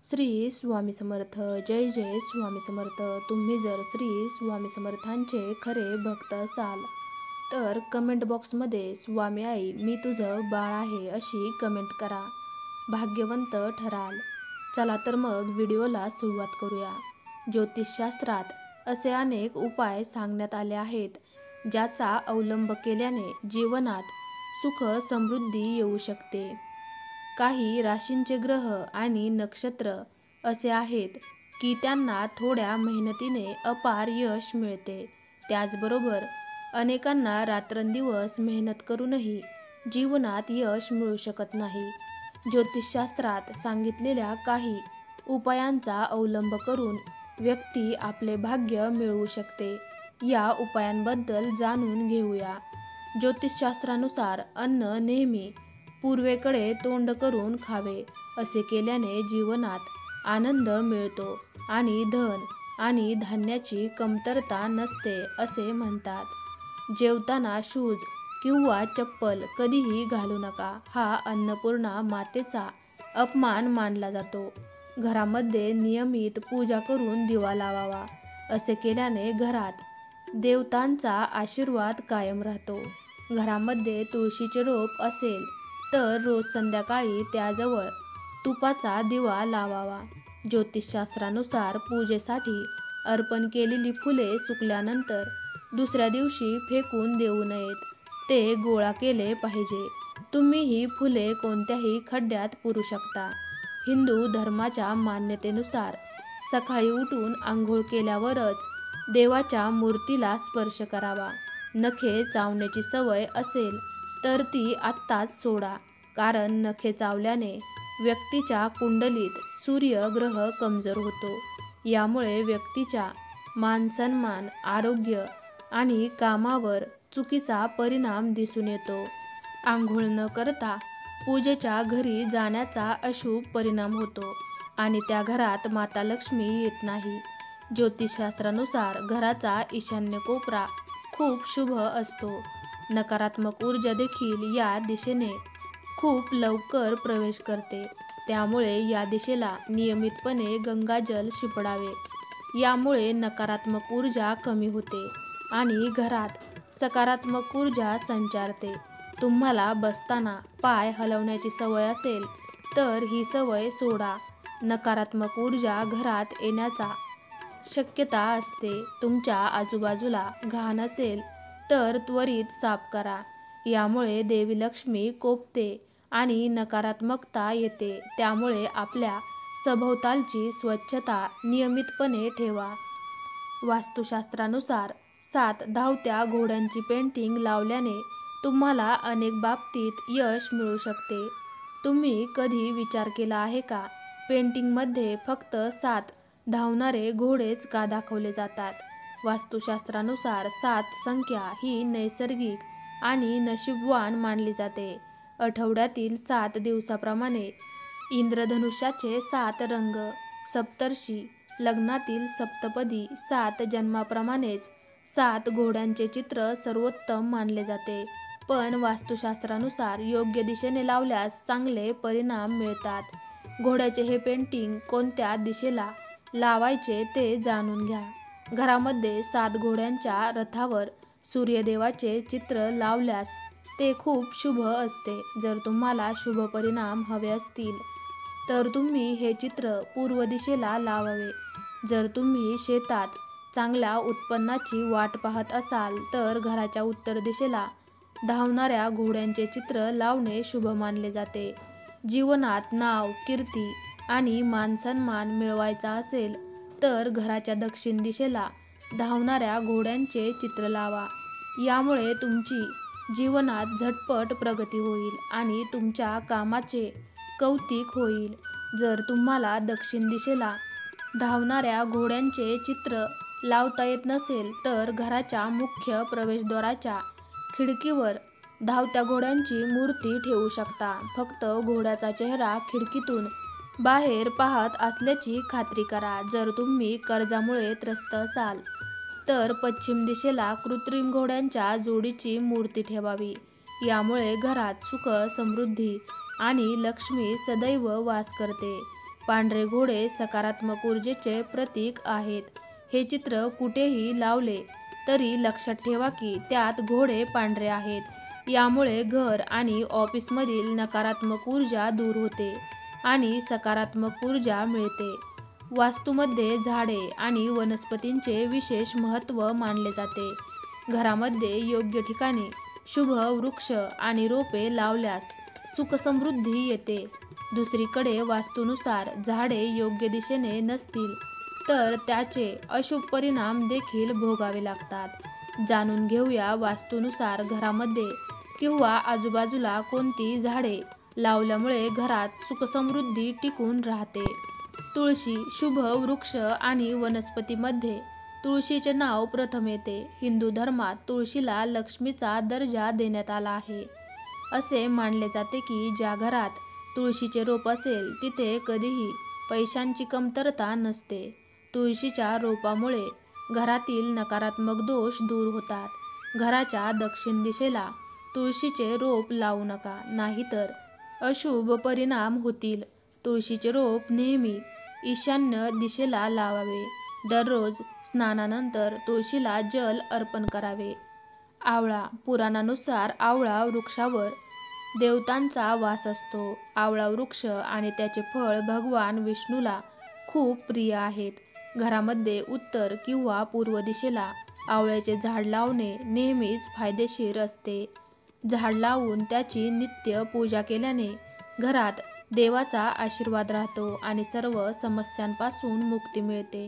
श्री स्वामी समर्थ. जय जय स्वामी समर्थ. तुम्ही जर श्री स्वामी समर्थांचे खरे भक्त असाल तर कमेंट बॉक्समध्ये स्वामी आई मी तुझं बाळ आहे अशी कमेंट करा. भाग्यवंत ठराल. चला तर मग व्हिडिओला सुरुवात करूया. ज्योतिषशास्त्रात असे अनेक उपाय सांगण्यात आले आहेत ज्याचा अवलंब केल्याने जीवनात सुख समृद्धी येऊ शकते. काही राशींचे ग्रह आणि नक्षत्र असे आहेत की त्यांना थोड्या मेहनतीने अपार यश मिळते. त्याचबरोबर अनेकांना रात्रंदिवस मेहनत करूनही जीवनात यश मिळू शकत नाही. ज्योतिषशास्त्रात सांगितलेल्या काही उपायांचा अवलंब करून व्यक्ती आपले भाग्य मिळवू शकते. या उपायांबद्दल जाणून घेऊया. ज्योतिषशास्त्रानुसार अन्न नेहमी पूर्वेकडे तोंड करून खावे. असे केल्याने जीवनात आनंद मिळतो आणि धन आणि धान्याची कमतरता नसते असे म्हणतात. जेवताना शूज किंवा चप्पल कधीही घालू नका. हा अन्नपूर्णा मातेचा अपमान मानला जातो. घरामध्ये नियमित पूजा करून दिवा लावावा. असे केल्याने घरात देवतांचा आशीर्वाद कायम राहतो. घरामध्ये तुळशीचे रोप असेल तर रोज संध्याकाळी त्याजवळ तुपाचा दिवा लावावा. ज्योतिषशास्त्रानुसार पूजेसाठी अर्पण केलेली फुले सुकल्यानंतर दुसऱ्या दिवशी फेकून देऊ नयेत. ते गोळा केले पाहिजे. तुम्ही ही फुले कोणत्याही खड्ड्यात पुरू शकता. हिंदू धर्माच्या मान्यतेनुसार सकाळी उठून आंघोळ केल्यावरच देवाच्या मूर्तीला स्पर्श करावा. नखे चावण्याची सवय असेल तर ती आत्ताच सोडा, कारण नखे चावल्याने व्यक्तीच्या कुंडलीत सूर्य ग्रह कमजोर होतो. यामुळे व्यक्तीच्या मानसन्मान, आरोग्य आणि कामावर चुकीचा परिणाम दिसून येतो. आंघोळ न करता पूजेच्या घरी जाण्याचा अशुभ परिणाम होतो आणि त्या घरात माता लक्ष्मी येत नाही. ज्योतिषशास्त्रानुसार घराचा ईशान्य कोपरा खूप शुभ असतो. नकारात्मक ऊर्जा देखील या दिशेने खूप लवकर प्रवेश करते. त्यामुळे या दिशेला नियमितपणे गंगाजल शिंपडावे. यामुळे नकारात्मक ऊर्जा कमी होते आणि घरात सकारात्मक ऊर्जा संचारते. तुम्हाला बसताना पाय हलवण्याची सवय असेल तर ही सवय सोडा. नकारात्मक ऊर्जा घरात येण्याचा शक्यता असते. तुमच्या आजूबाजूला घाण असेल तर त्वरित साफ करा. यामुळे देवी लक्ष्मी कोपते आणि नकारात्मकता येते. त्यामुळे आपल्या सभोवतालची स्वच्छता नियमितपणे ठेवा. वास्तुशास्त्रानुसार 7 धावत्या घोड्यांची पेंटिंग लावल्याने तुम्हाला अनेक बाबतीत यश मिळू शकते. तुम्ही कधी विचार केला आहे का, पेंटिंगमध्ये फक्त 7 धावणारे घोडेच का दाखवले जातात? वास्तुशास्त्रानुसार 7 संख्या ही नैसर्गिक आणि नशीबवान मानली जाते. आठवड्यातील 7 दिवसाप्रमाणे इंद्रधनुष्याचे 7 रंग, सप्तर्षी, लग्नातील सप्तपदी, 7 जन्माप्रमाणेच 7 घोड्यांचे चित्र सर्वोत्तम मानले जाते. पण वास्तुशास्त्रानुसार योग्य दिशेने लावल्यास चांगले परिणाम मिळतात. घोड्याचे हे पेंटिंग कोणत्या दिशेला लावायचे ते जाणून घ्या. घरामध्ये 7 घोड्यांच्या रथावर सूर्यदेवाचे चित्र लावल्यास ते खूप शुभ असते. जर तुम्हाला शुभ परिणाम हवे असतील तर तुम्ही हे चित्र पूर्व दिशेला लावावे. जर तुम्ही शेतात चांगल्या उत्पन्नाची वाट पाहत असाल तर घराच्या उत्तर दिशेला धावणाऱ्या घोड्यांचे चित्र लावणे शुभ मानले जाते. जीवनात नाव, कीर्ती आणि मानसन्मान मिळवायचा असेल तर घराच्या दक्षिण दिशेला धावणाऱ्या घोड्यांचे चित्र लावा. यामुळे तुमची जीवनात झटपट प्रगती होईल आणि तुमच्या कामाचे कौतुक होईल. जर तुम्हाला दक्षिण दिशेला धावणाऱ्या घोड्यांचे चित्र लावता येत नसेल तर घराच्या मुख्य प्रवेशद्वाराच्या खिडकीवर धावत्या घोड्यांची मूर्ती ठेवू शकता. फक्त घोड्याचा चेहरा खिडकीतून बाहेर पाहत असल्याची खात्री करा. जर तुम्ही कर्जामुळे त्रस्त असाल तर पश्चिम दिशेला कृत्रिम घोड्यांच्या जोडीची मूर्ती ठेवावी. यामुळे घरात सुख, समृद्धी आणि लक्ष्मी सदैव वास करते. पांढरे घोडे सकारात्मक ऊर्जेचे प्रतीक आहेत. हे चित्र कुठेही लावले तरी लक्षात ठेवा की त्यात घोडे पांढरे आहेत. यामुळे घर आणि ऑफिसमधील नकारात्मक ऊर्जा दूर होते आणि सकारात्मक ऊर्जा मिळते. वास्तूमध्ये झाडे आणि वनस्पतींचे विशेष महत्त्व मानले जाते. घरामध्ये योग्य ठिकाणी शुभ वृक्ष आणि रोपे लावल्यास सुखसमृद्धी येते. दुसरीकडे वास्तूनुसार झाडे योग्य दिशेने नसतील तर त्याचे अशुभ परिणाम देखील भोगावे लागतात. जाणून घेऊया वास्तूनुसार घरामध्ये किंवा आजूबाजूला कोणती झाडे लावल्यामुळे घरात सुखसमृद्धी टिकून राहते. तुळशी शुभ वृक्ष आणि वनस्पतीमध्ये तुळशीचे नाव प्रथम येते. हिंदू धर्मात तुळशीला लक्ष्मीचा दर्जा देण्यात आला आहे. असे मानले जाते की ज्या घरात तुळशीचे रोप असेल तिथे कधीही पैशांची कमतरता नसते. तुळशीच्या रोपामुळे घरातील नकारात्मक दोष दूर होतात. घराच्या दक्षिण दिशेला तुळशीचे रोप लावू नका, नाहीतर अशुभ परिणाम होतील. तुळशीचे रोप नेहमी ईशान्य दिशेला लावावे. दररोज स्नानानंतर तुळशीला जल अर्पण करावे. आवळा पुराणानुसार आवळा वृक्षावर देवतांचा वास असतो. आवळा वृक्ष आणि त्याचे फळ भगवान विष्णूला खूप प्रिय आहेत. घरामध्ये उत्तर किंवा पूर्व दिशेला आवळ्याचे झाड लावणे नेहमीच फायदेशीर असते. झाड लावून त्याची नित्य पूजा केल्याने घरात देवाचा आशीर्वाद राहतो आणि सर्व समस्यांपासून मुक्ती मिळते.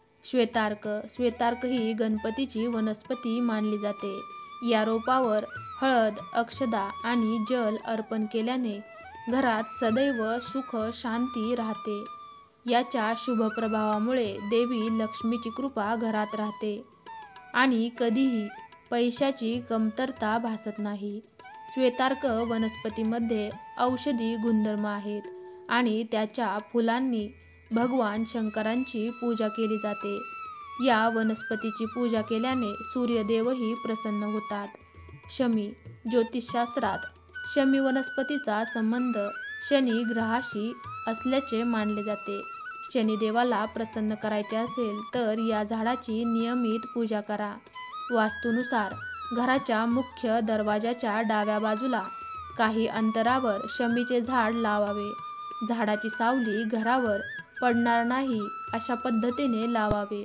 श्वेतार्क ही गणपतीची वनस्पती मानली जाते. या रोपावर हळद, अक्षदा आणि जल अर्पण केल्याने घरात सदैव सुख शांती राहते. याच्या शुभ प्रभावामुळे देवी लक्ष्मीची कृपा घरात राहते आणि कधीही पैशाची कमतरता भासत नाही. श्वेतार्क वनस्पतीमध्ये औषधी गुणधर्म आहेत आणि त्याच्या फुलांनी भगवान शंकरांची पूजा केली जाते. या वनस्पतीची पूजा केल्याने सूर्यदेवही प्रसन्न होतात. शमी ज्योतिषशास्त्रात शमी वनस्पतीचा संबंध शनी ग्रहाशी असल्याचे मानले जाते. शनिदेवाला प्रसन्न करायचे असेल तर या झाडाची नियमित पूजा करा. वास्तूनुसार घराच्या मुख्य दरवाजाच्या डाव्या बाजूला काही अंतरावर शमीचे झाड लावावे. झाडाची सावली घरावर पडणार नाही अशा पद्धतीने लावावे.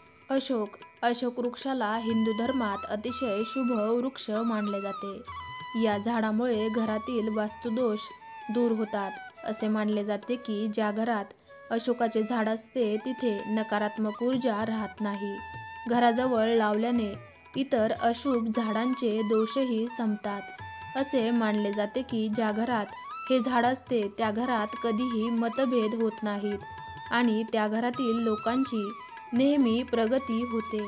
अशोक वृक्षाला हिंदू धर्मात अतिशय शुभ वृक्ष मानले जाते. या झाडामुळे घरातील वास्तुदोष दूर होतात. असे मानले जाते की ज्या घरात अशोकाचे झाड असते तिथे नकारात्मक ऊर्जा राहत नाही. घराजवळ लावल्याने इतर अशुभ झाडांचे दोषही संपतात. असे मानले जाते की ज्या घरात हे झाड असते त्या घरात कधीही मतभेद होत नाहीत आणि त्या घरातील लोकांची नेहमी प्रगती होते.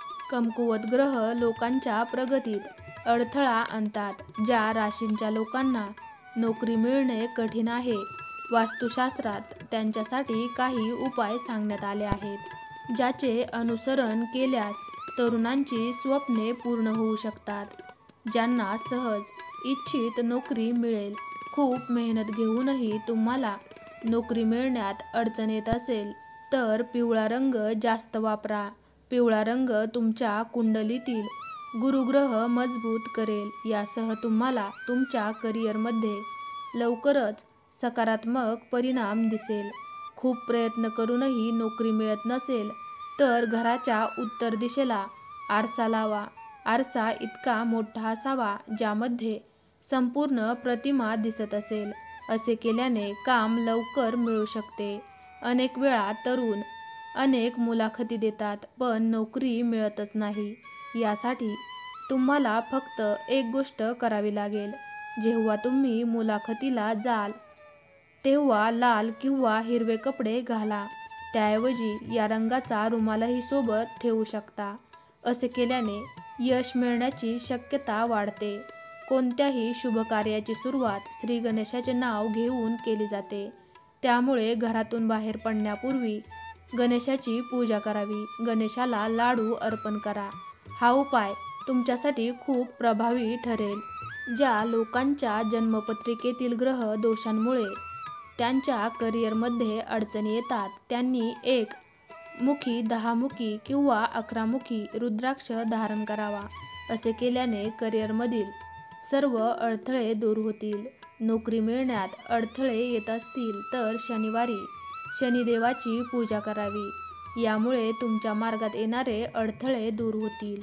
कमकुवत ग्रह लोकांच्या प्रगतीत अडथळा आणतात. ज्या राशींच्या लोकांना नोकरी मिळणे कठीण आहे, वास्तुशास्त्रात त्यांच्यासाठी काही उपाय सांगण्यात आले आहेत, ज्याचे अनुसरण केल्यास तरुणांची स्वप्ने पूर्ण होऊ शकतात. ज्यांना सहज इच्छित नोकरी मिळेल. खूप मेहनत घेऊनही तुम्हाला नोकरी मिळण्यात अडचण येत असेल तर पिवळा रंग जास्त वापरा. पिवळा रंग तुमच्या कुंडलीतील गुरुग्रह मजबूत करेल. यासह तुम्हाला तुमच्या करिअरमध्ये लवकरच सकारात्मक परिणाम दिसेल. खूप प्रयत्न करूनही नोकरी मिळत नसेल तर घराच्या उत्तर दिशेला आरसा लावा. आरसा इतका मोठा असावा ज्यामध्ये संपूर्ण प्रतिमा दिसत असेल. असे केल्याने काम लवकर मिळू शकते. अनेक वेळा तरुण अनेक मुलाखती देतात पण नोकरी मिळतच नाही. यासाठी तुम्हाला फक्त एक गोष्ट करावी लागेल. जेव्हा तुम्ही मुलाखतीला जाल तेव्हा लाल किंवा हिरवे कपडे घाला. त्याऐवजी या रंगाचा रुमालही सोबत ठेवू शकता. असे केल्याने यश मिळण्याची शक्यता वाढते. कोणत्याही शुभ कार्याची सुरुवात श्री गणेशाचे नाव घेऊन केली जाते. त्यामुळे घरातून बाहेर पडण्यापूर्वी गणेशाची पूजा करावी. गणेशाला लाडू अर्पण करा. हा उपाय तुमच्यासाठी खूप प्रभावी ठरेल. ज्या लोकांच्या जन्मपत्रिकेतील ग्रह दोषांमुळे त्यांच्या करिअरमध्ये अडचणी येतात त्यांनी 1 मुखी 10 मुखी किंवा 11 मुखी रुद्राक्ष धारण करावा. असे केल्याने करिअरमधील सर्व अडथळे दूर होतील. नोकरी मिळण्यात अडथळे येत असतील तर शनिवारी शनिदेवाची पूजा करावी. यामुळे तुमच्या मार्गात येणारे अडथळे दूर होतील.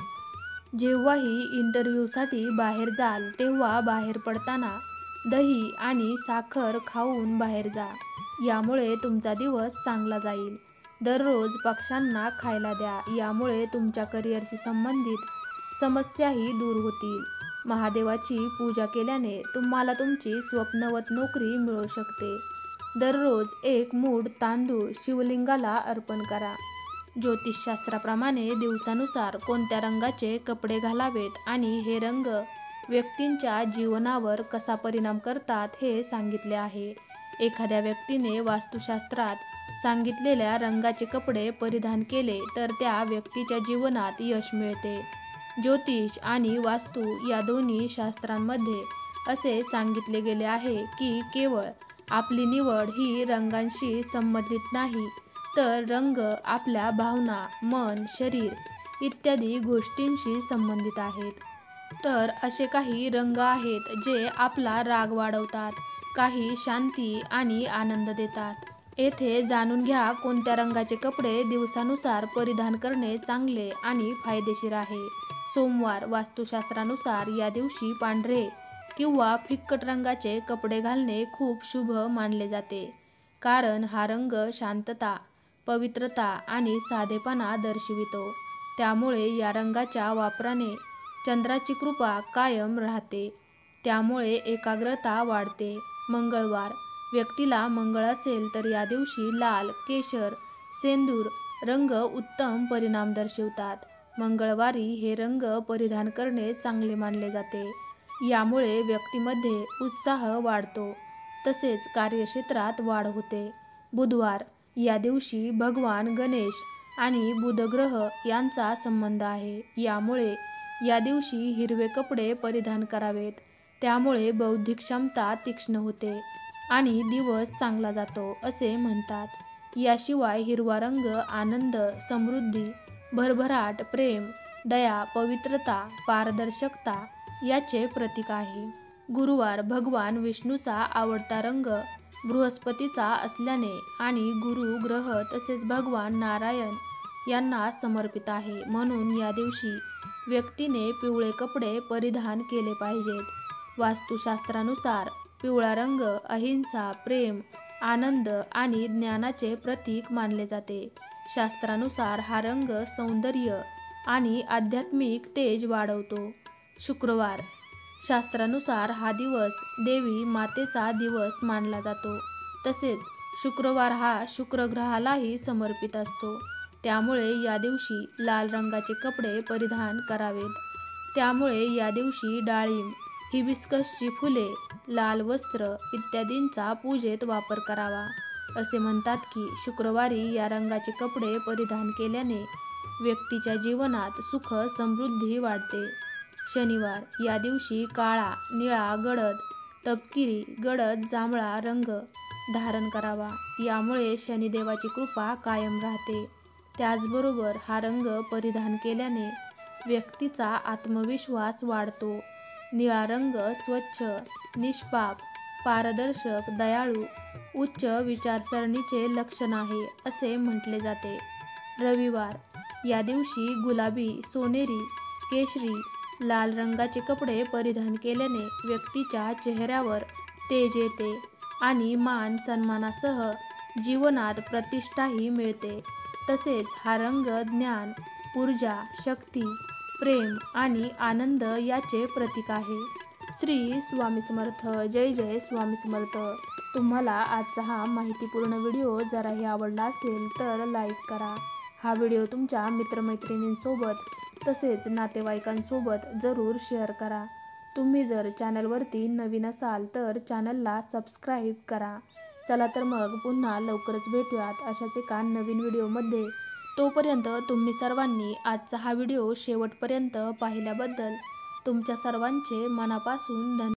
जेव्हाही इंटरव्ह्यूसाठी बाहेर जाल तेव्हा बाहेर पडताना दही आणि साखर खाऊन बाहेर जा. यामुळे तुमचा दिवस चांगला जाईल. दररोज पक्ष्यांना खायला द्या. यामुळे तुमच्या करिअरशी संबंधित समस्याही दूर होतील. महादेवाची पूजा केल्याने तुम्हाला तुमची स्वप्नवत नोकरी मिळू शकते. दररोज 1 मूठ तांदूळ शिवलिंगाला अर्पण करा. ज्योतिषशास्त्राप्रमाणे दिवसानुसार कोणत्या रंगाचे कपडे घालावेत आणि हे रंग व्यक्तींच्या जीवनावर कसा परिणाम करतात हे सांगितले आहे. एखाद्या व्यक्तीने वास्तुशास्त्रात सांगितलेल्या रंगाचे कपडे परिधान केले तर त्या व्यक्तीच्या जीवनात यश मिळते. ज्योतिष आणि वास्तू या दोन्ही शास्त्रांमध्ये असे सांगितले गेले आहे की केवळ आपली निवड ही रंगांशी संबंधित नाही, तर रंग आपल्या भावना, मन, शरीर इत्यादी गोष्टींशी संबंधित आहेत. तर असे काही रंग आहेत जे आपला राग वाढवतात, काही शांती आणि आनंद देतात. येथे जाणून घ्या कोणत्या रंगाचे कपडे दिवसानुसार परिधान करणे चांगले आणि फायदेशीर आहे. सोमवार वास्तुशास्त्रानुसार या दिवशी पांढरे किंवा फिक्कट रंगाचे कपडे घालणे खूप शुभ मानले जाते, कारण हा रंग शांतता, पवित्रता आणि साधेपणा दर्शवितो. त्यामुळे या रंगाच्या वापराने चंद्राची कृपा कायम राहते. त्यामुळे एकाग्रता वाढते. मंगळवार व्यक्तीला मंगळ असेल तर या दिवशी लाल, केशर, सेंदूर रंग उत्तम परिणाम दर्शवतात. मंगळवारी हे रंग परिधान करणे चांगले मानले जाते. यामुळे व्यक्तीमध्ये उत्साह वाढतो, तसेच कार्यक्षेत्रात वाढ होते. बुधवार या दिवशी भगवान गणेश आणि बुध ग्रह यांचा संबंध आहे. यामुळे या दिवशी हिरवे कपडे परिधान करावेत. त्यामुळे बौद्धिक क्षमता तीक्ष्ण होते आणि दिवस चांगला जातो असे म्हणतात. याशिवाय हिरवा रंग आनंद, समृद्धी, भरभराट, प्रेम, दया, पवित्रता, पारदर्शकता याचे प्रतीक आहे. गुरुवार भगवान विष्णूचा आवडता रंग बृहस्पतीचा असल्याने आणि गुरु ग्रह तसेच भगवान नारायण यांना समर्पित आहे. म्हणून या दिवशी व्यक्तीने पिवळे कपडे परिधान केले पाहिजेत. वास्तुशास्त्रानुसार पिवळा रंग अहिंसा, प्रेम, आनंद आणि ज्ञानाचे प्रतीक मानले जाते. शास्त्रानुसार हा रंग सौंदर्य आणि आध्यात्मिक तेज वाढवतो. शुक्रवार शास्त्रानुसार हा दिवस देवी मातेचा दिवस मानला जातो. तसेच शुक्रवार हा शुक्र ग्रहालाही समर्पित असतो. त्यामुळे या दिवशी लाल रंगाचे कपडे परिधान करावेत. त्यामुळे या दिवशी डाळिंब, हिबिस्कसची फुले, लाल वस्त्र इत्यादींचा पूजेत वापर करावा. असे म्हणतात की शुक्रवारी या रंगाचे कपडे परिधान केल्याने व्यक्तीच्या जीवनात सुख समृद्धी वाढते. शनिवार या दिवशी काळा, निळा, गडद, तपकिरी, गडद जांभळा रंग धारण करावा. यामुळे शनिदेवाची कृपा कायम राहते. त्याचबरोबर हा रंग परिधान केल्याने व्यक्तीचा आत्मविश्वास वाढतो. निळा रंग स्वच्छ, निष्पाप, पारदर्शक, दयाळू, उच्च विचारसरणीचे लक्षण आहे असे म्हटले जाते. रविवार या दिवशी गुलाबी, सोनेरी, केशरी, लाल रंगाचे कपडे परिधान केल्याने व्यक्तीच्या चेहऱ्यावर तेज येते आणि मान सन्मानासह जीवनात प्रतिष्ठाही मिळते. तसेच हा रंग ज्ञान, ऊर्जा, शक्ती, प्रेम आणि आनंद याचे प्रतीक आहे. श्री स्वामी समर्थ. जय जय स्वामी समर्थ. तुम्हाला आजचा हा माहितीपूर्ण व्हिडिओ जराही आवडला असेल तर लाईक करा. हा व्हिडिओ तुमच्या मित्रमैत्रिणींसोबत तसेच नातेवाईकांसोबत जरूर शेअर करा. तुम्ही जर चॅनलवरती नवीन असाल तर चॅनलला सबस्क्राईब करा. चला तर मग पुन्हा लवकरच भेटूयात अशाच एका नवीन व्हिडिओमध्ये. तोपर्यंत तुम्ही सर्वांनी आजचा हा व्हिडिओ शेवटपर्यंत पाहिल्याबद्दल तुमच्या सर्वांचे मनापासून धन्यवाद.